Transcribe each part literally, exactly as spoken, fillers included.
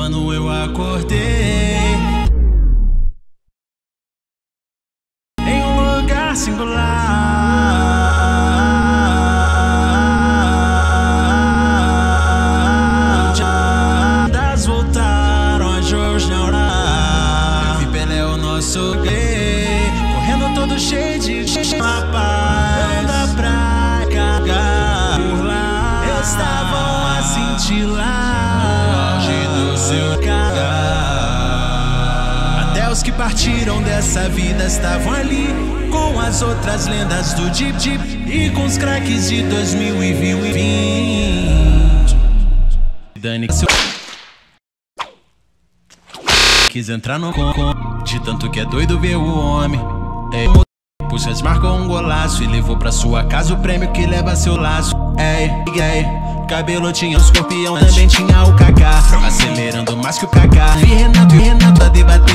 Mano, eu acordei em um lugar singular. Das voltaram a jornada. Eu vi Pelé, o nosso gay, correndo todo cheio de rapaz. Não dá pra cagar por lá. Estavam a cintilar no auge do seu cagar. Até os que partiram dessa vida estavam ali, com as outras lendas do Deep Deep e com os craques de dois mil e vinte. Dani, seu quis entrar no com, de tanto que é doido ver o homem. É, Puxas marcou um golaço e levou pra sua casa o prêmio que leva seu laço. Ei, ei, cabelo tinha o escorpião, também tinha o Kaká, acelerando mais que o Kaká. Vi Renato e Renato a debater.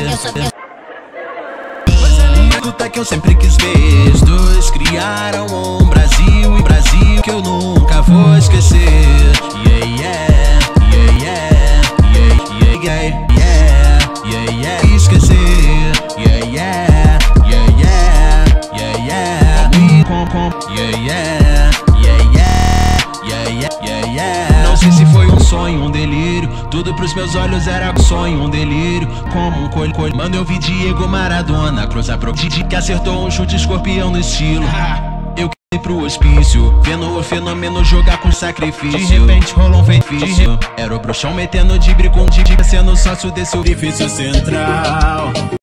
Luta que eu sempre quis ver. Os dois criaram um Brasil e Brasil que eu nunca vou esquecer. Yeah, yeah, yeah, yeah, yeah, yeah, yeah, yeah, yeah, esquecer. Yeah, yeah, yeah, yeah, yeah, yeah, com, com, yeah, yeah, yeah, yeah, yeah, yeah, yeah. Não sei se foi um sonho, um delírio, tudo pros meus olhos era sonho, um delírio, como um colho, colho. Mano, eu vi Diego Maradona cruzar pro Didi, que acertou um chute escorpião no estilo. Eu caí pro hospício, vendo o fenômeno jogar com sacrifício. De repente rolou um feitiço, era o bruxão metendo dibre com Didi, sendo sócio desse orifício central.